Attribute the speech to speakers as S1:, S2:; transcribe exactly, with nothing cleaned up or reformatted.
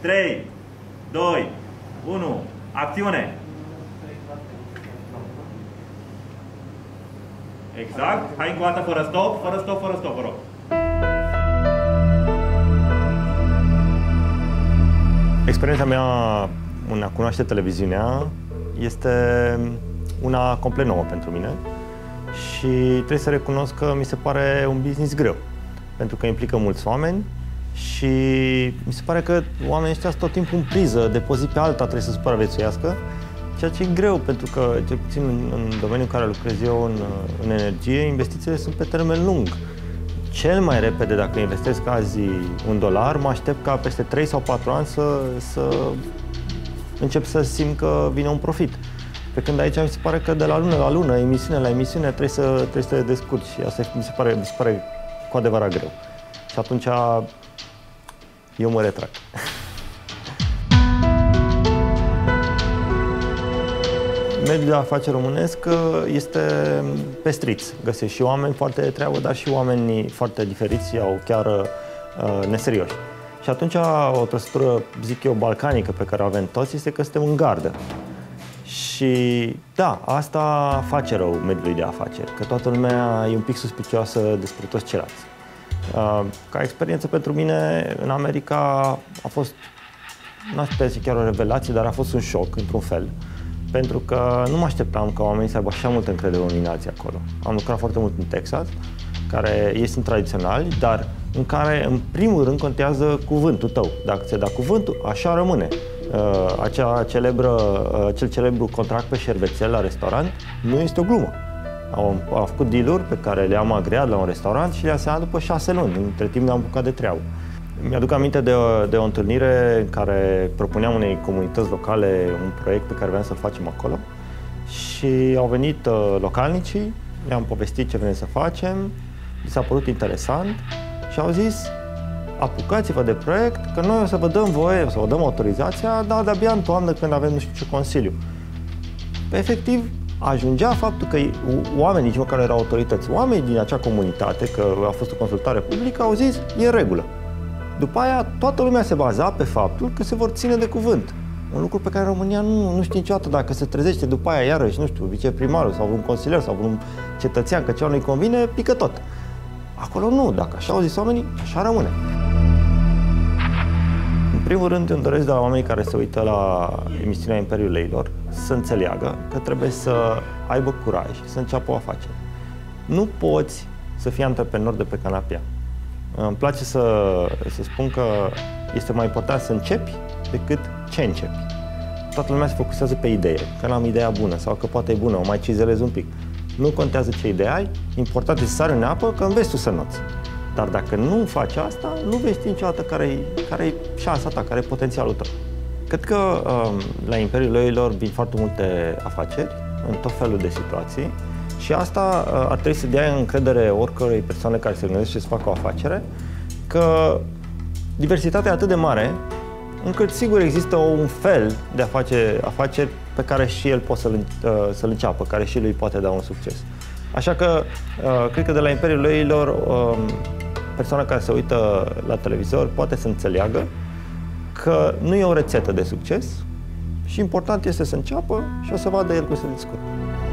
S1: trei, doi, unu, acțiune! Exact. Hai încă o dată, fără stop, fără stop, fără stop, vă rog.
S2: Experiența mea în a cunoaște televiziunea este una complet nouă pentru mine și trebuie să recunosc că mi se pare un business greu, pentru că implică mulți oameni și mi se pare că oamenii ăștia sunt tot timpul în priză, de pe o zi pe alta trebuie să supraviețuiască, ceea ce e greu, pentru că, cel puțin în, în domeniul în care lucrez eu, în, în energie, investițiile sunt pe termen lung. Cel mai repede, dacă investesc azi un dolar, mă aștept ca peste trei sau patru ani să, să încep să simt că vine un profit. Pe când aici mi se pare că de la lună la lună, emisiune la emisiune, trebuie să, trebuie să te descurci și asta mi se pare, mi se pare cu adevărat greu. Și atunci eu mă retrag. Mediul de afaceri românesc este pestriț. Găsești și oameni foarte de treabă, dar și oameni foarte diferiți au chiar uh, neserioși. Și atunci o trăsătură, zic eu, balcanică pe care o avem toți este că suntem în gardă. Și da, asta face rău mediului de afaceri, că toată lumea e un pic suspicioasă despre toți ceilalți. Uh, ca experiență pentru mine, în America a fost, n-aș putea zice chiar o revelație, dar a fost un șoc, într-un fel. Pentru că nu mă așteptam ca oamenii să aibă așa multă încredere în nație acolo. Am lucrat foarte mult în Texas, care ei sunt tradiționali, dar în care, în primul rând, contează cuvântul tău. Dacă ți-ai dat cuvântul, așa rămâne. Uh, acea celebră, uh, cel celebru contract pe șervețel la restaurant nu este o glumă. Au, au făcut deal-uri pe care le-am agreat la un restaurant și le-a semnat după șase luni. Între timp ne-am bucat de treabă. Mi-aduc aminte de o, de o întâlnire în care propuneam unei comunități locale un proiect pe care vreau să-l facem acolo și au venit uh, localnicii, le-am povestit ce vrem să facem, li s-a părut interesant și au zis: apucați-vă de proiect, că noi o să vă dăm voie, o să vă dăm autorizația, dar de-abia în toamnă, când avem nu știu ce consiliu. Efectiv, ajungea faptul că oamenii, nici măcar erau autorități, oamenii din acea comunitate, că a fost o consultare publică, au zis: e în regulă. După aia, toată lumea se baza pe faptul că se vor ține de cuvânt. Un lucru pe care România nu, nu știe niciodată. Dacă se trezește după aia, iarăși, nu știu, viceprimarul sau un consilier sau un cetățean, că ceva nu-i convine, pică tot. Acolo nu. Dacă așa au zis oamenii, așa rămâne. În primul rând, îmi doresc de la oamenii care se uită la emisiunea Imperiul Leilor să înțeleagă că trebuie să aibă curaj, să înceapă o afacere. Nu poți să fii antreprenor de pe canapea. Îmi place să, să spun că este mai important să începi decât ce începi. Toată lumea se focusează pe idee, că n-am ideea bună sau că poate e bună, o mai cizelez un pic. Nu contează ce idee ai, important e să sari în apă, că înveți tu să noți. Dar dacă nu faci asta, nu vezi niciodată care-i, care-i șansa ta, care e potențialul tău. Cred că um, la Imperiul Leilor vin foarte multe afaceri, în tot felul de situații. Și asta uh, ar trebui să dea încredere oricărei persoane care se gândește să facă o afacere, că diversitatea e atât de mare, încât sigur există un fel de a face afaceri pe care și el poate să-l, uh, să-l înceapă, care și lui poate da un succes. Așa că, uh, cred că de la Imperiul Leilor, uh, persoana care se uită la televizor poate să înțeleagă că nu e o rețetă de succes și important este să înceapă și o să vadă el cum se descurcă.